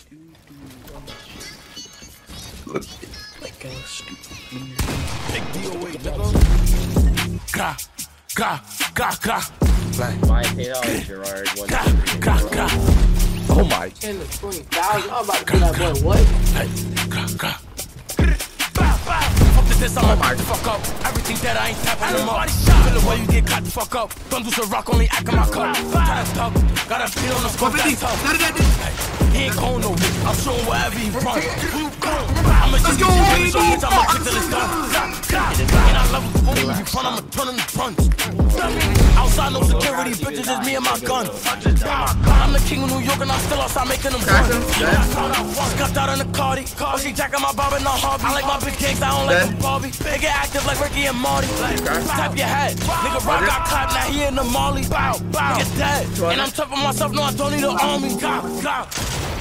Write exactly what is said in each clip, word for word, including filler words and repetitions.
Look like a stupid. take D O A, nigga. Ga, ga, ga, ga. Like, My PayPal, Gerard. One, ga, two, three, ga, four. ga. Oh my. ten to twenty thousand. I'm about to be like, boy, what? Hey, ga, ga. Fuck this, I'm about to fuck up. Everything that I ain't tapping them up. Feel the way you get caught the fuck up. Don't do some rock, only act in my cup. Try to talk, got a beat on the scope, that's tough. Hey, he ain't going nowhere. I'm showing wherever he run. I'm a G G, baby, so bitch, I'ma kick till it's done. And I love it, when you front, I'ma turn in the front. Outside, no security, bitches, it's me and my gun. I'm the king of New York and I'm still outside making them run. Got out in the Cardi, oh, she jacking my bob and no hobby. I like my big cakes, I don't like them Barbie. They get active like Ricky and Marty. Tap your head, nigga rock got clapped, now he in the Molly. Bow, bow, get dead. And I'm tough on myself, no, I don't need an army. God, God.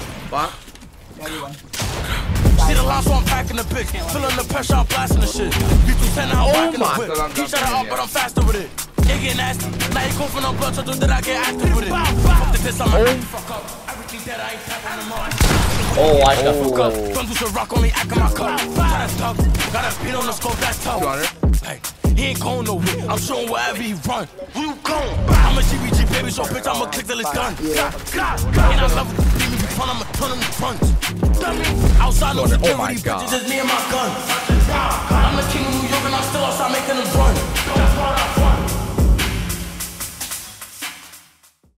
See the line, so I'm packing the bitch. Feeling the pressure, I'm blasting the shit. You two ten, I'm rocking the whip. He shut it up, but I'm faster with it. It get nasty. Now you go for no blood, so do that I get active with it. Fuck the diss, I'm a fuck up. Everything that I ain't tapping them on. Oh, I got Fuck up. Don't do some rock, only act in my cup. Try to talk. Got a beat on the scope, that's tough. Hey, he ain't going nowhere. I'm showing wherever he run. Where you going? I'm a G B G baby, so bitch, I'ma click till it's done. And I love it. Leave me front, I'ma turn in the front. Outside, no security, bitches, it's me and my gun. I'm the king of New York and I'm still outside making them run.